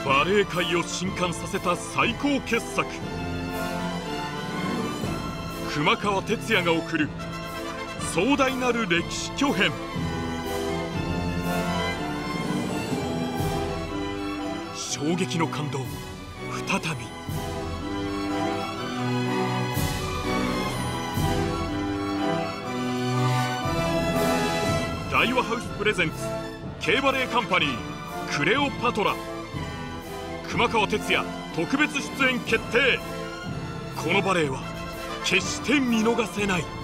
バレエ界を震撼させた最高傑作、熊川哲也が送る壮大なる歴史巨編。衝撃の感動再び。大和ハウスプレゼンツ K バレエカンパニークレオパトラ、熊川哲也特別出演決定。このバレエは決して見逃せない。